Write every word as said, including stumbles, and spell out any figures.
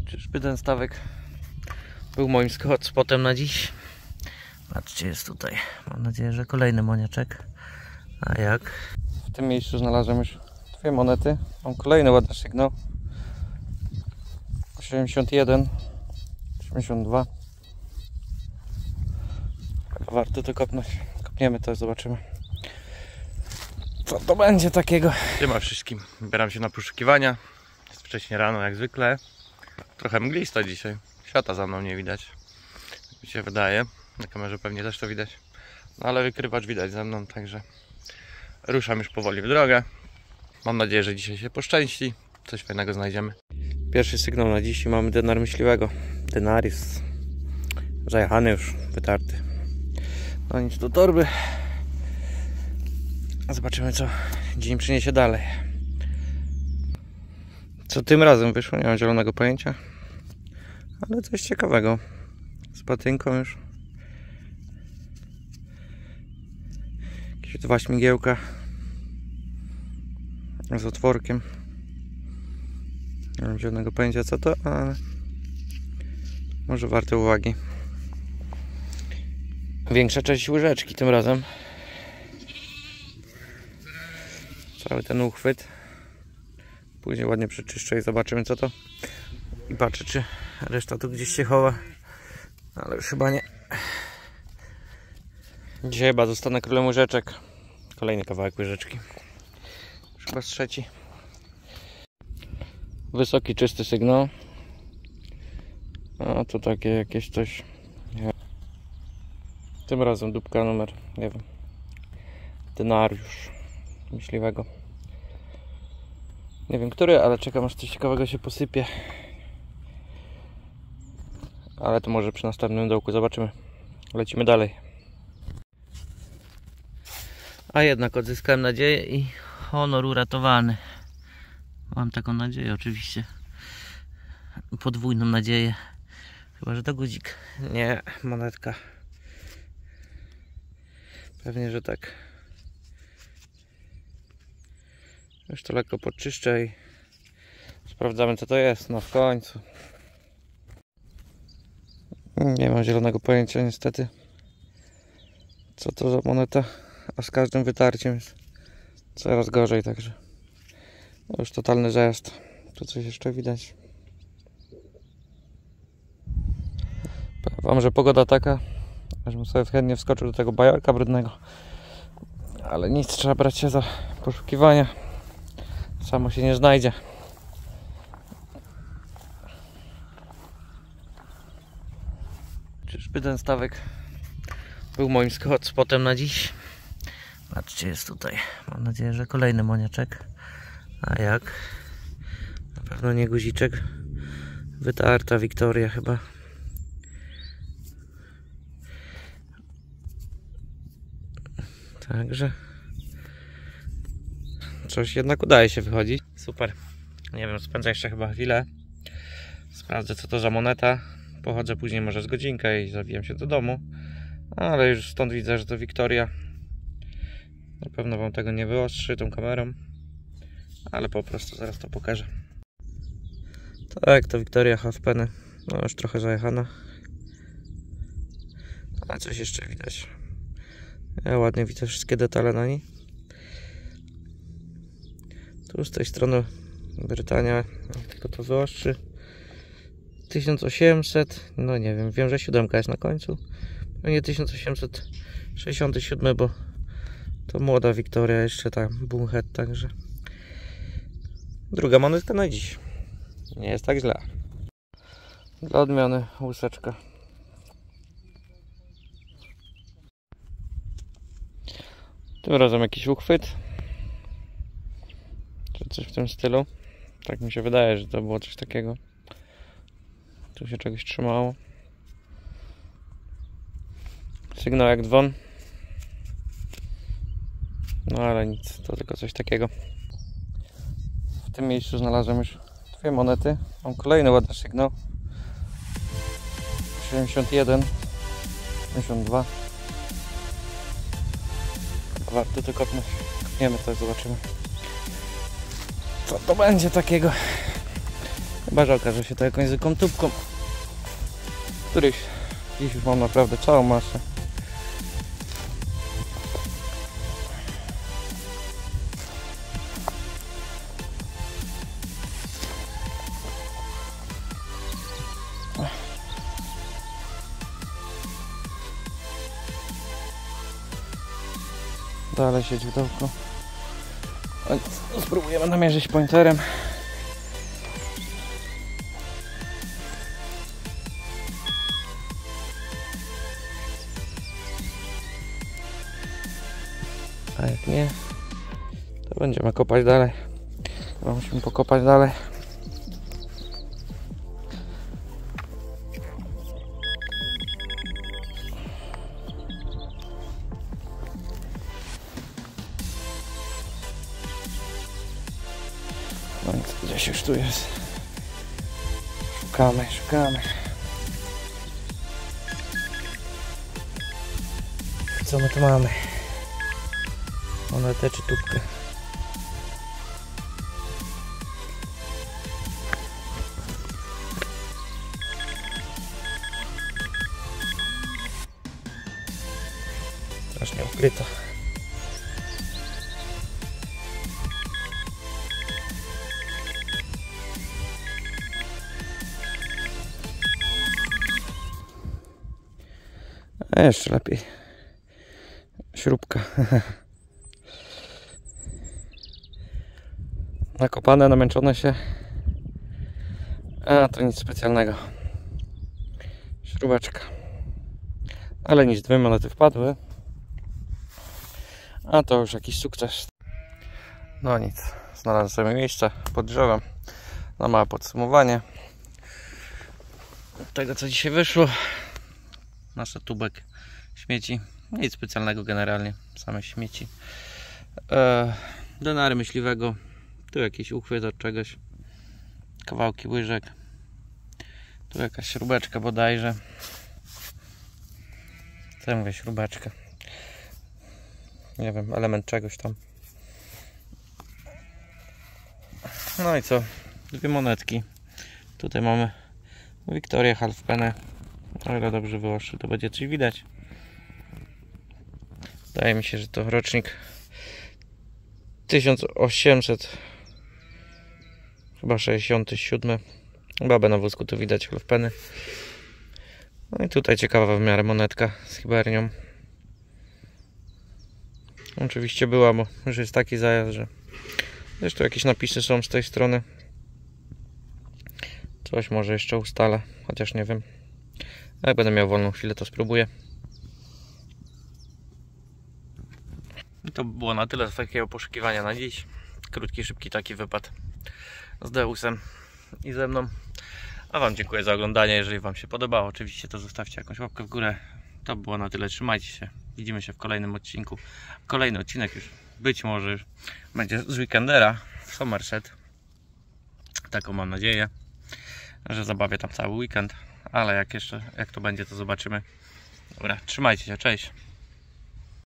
Czyżby ten stawek był moim spotem na dziś? Patrzcie, jest tutaj. Mam nadzieję, że kolejny moniaczek. A jak? W tym miejscu znalazłem już dwie monety. Mam kolejny ładny sygnał. osiemdziesiąt jeden, osiemdziesiąt dwa. Warto to kopnąć. Kopniemy to, zobaczymy, co to będzie takiego. Siema wszystkim. Wybieram się na poszukiwania. Jest wcześnie rano jak zwykle. Trochę mglisto dzisiaj. Świata za mną nie widać. Tak mi się wydaje. Na kamerze pewnie też to widać. No ale wykrywacz widać za mną, także ruszam już powoli w drogę. Mam nadzieję, że dzisiaj się poszczęści. Coś fajnego znajdziemy. Pierwszy sygnał na dziś i mamy denar myśliwego. Denaris. Zajechany już, wytarty. No nic do torby. Zobaczymy, co dzień przyniesie dalej. Co tym razem wyszło, nie mam zielonego pojęcia. Ale coś ciekawego. Z patynką już. Jakieś dwa śmigiełka. Z otworkiem. Nie mam zielonego pojęcia, co to, ale może warte uwagi. Większa część łyżeczki tym razem. Cały ten uchwyt. Później ładnie przeczyszczę i zobaczymy, co to. I patrzę, czy reszta tu gdzieś się chowa. Ale już chyba nie. Dzisiaj chyba zostanę królem łyżeczek. Kolejny kawałek łyżeczki. Już chyba z trzeci. Wysoki, czysty sygnał. A to takie jakieś coś. Nie. Tym razem dupka numer, nie wiem, denariusz myśliwego. Nie wiem który, ale czekam, aż coś ciekawego się posypie. Ale to może przy następnym dołku zobaczymy. Lecimy dalej. A jednak odzyskałem nadzieję i honor uratowany. Mam taką nadzieję oczywiście. Podwójną nadzieję. Chyba, że to guzik. Nie, monetka. Pewnie, że tak. Już to lekko podczyszczę i sprawdzamy, co to jest. No w końcu. Nie mam zielonego pojęcia niestety, co to za moneta. A z każdym wytarciem jest coraz gorzej, także no już totalny zajazd. Tu coś jeszcze widać. Powiem wam, że pogoda taka, żebym sobie chętnie wskoczył do tego bajorka brudnego. Ale nic, trzeba brać się za poszukiwania. Samo się nie znajdzie. Czyżby ten stawek był moim spotem na dziś? Patrzcie, jest tutaj. Mam nadzieję, że kolejny moniaczek. A jak? Na pewno nie guziczek. Wytarta Wiktoria chyba. Także coś jednak udaje się wychodzić. Super. Nie wiem, spędzę jeszcze chyba chwilę. Sprawdzę, co to za moneta. Pochodzę później może z godzinkę i zawijam się do domu. Ale już stąd widzę, że to Wiktoria. Na pewno wam tego nie wyostrzy tą kamerą. Ale po prostu zaraz to pokażę. Tak, to Wiktoria Halfpenny. No już trochę zajechana. A coś jeszcze widać. Ja ładnie widzę wszystkie detale na niej. Tu z tej strony Brytania, tylko to wyostrzy. tysiąc osiemset, no nie wiem, wiem, że siódemka jest na końcu. Pewnie tysiąc osiemset sześćdziesiąty siódmy, bo to młoda Wiktoria, jeszcze ta Bunhead, także druga monetka na dziś. Nie jest tak źle. Dla odmiany łuseczka. Tym razem jakiś uchwyt. Czy coś w tym stylu. Tak mi się wydaje, że to było coś takiego. Tu się czegoś trzymało. Sygnał jak dzwon. No ale nic, to tylko coś takiego. W tym miejscu znalazłem już dwie monety. Mam kolejny ładny sygnał. siedemdziesiąt jeden, siedemdziesiąt dwa. Warto to kopnąć. Kopniemy to, zobaczymy, co to będzie takiego. Chyba, że okaże się to jakąś zwykłą tubką, których dziś już mam naprawdę całą masę. Dalej siedzi w dołku. Spróbujemy namierzyć pointerem. A jak nie, to będziemy kopać dalej. Chyba musimy pokopać dalej. No więc gdzieś już tu jest. Szukamy, szukamy. Co my tu mamy? Monetę czy tubkę? Strasznie ukryta. A jeszcze lepiej. Śrubka. Nakopane, namęczone się. A to nic specjalnego. Śrubeczka. Ale nic, dwie monety wpadły. A to już jakiś sukces. No nic, znalazłem sobie miejsce pod drzewem na małe podsumowanie tego, co dzisiaj wyszło. Nasze tubek śmieci. Nic specjalnego generalnie, same śmieci. Eee, denary myśliwego. Tu jakiś uchwyt od czegoś. Kawałki łyżek. Tu jakaś śrubeczka bodajże. Co ja mówię, śrubeczka. Nie wiem, element czegoś tam. No i co? Dwie monetki. Tutaj mamy Victoria Halfpenny. O ile dobrze wyłoży, to będzie coś widać. Wydaje mi się, że to rocznik tysiąc osiemset chyba sześćdziesiąty siódmy. Babę na wózku tu widać, Halfpenny. No i tutaj ciekawa w miarę monetka z hibernią. Oczywiście była, bo już jest taki zajazd, że zresztą jakieś napisy są z tej strony. Coś może jeszcze ustalę, chociaż nie wiem. Jak będę miał wolną chwilę, to spróbuję. I to było na tyle z takiego poszukiwania na dziś. Krótki, szybki taki wypad z Deusem i ze mną. A Wam dziękuję za oglądanie. Jeżeli Wam się podobało, oczywiście to zostawcie jakąś łapkę w górę. To było na tyle. Trzymajcie się. Widzimy się w kolejnym odcinku. Kolejny odcinek już być może będzie z Weekendera w Somerset. Taką mam nadzieję, że zabawię tam cały weekend. Ale jak jeszcze, jak to będzie, to zobaczymy. Dobra, trzymajcie się. Cześć.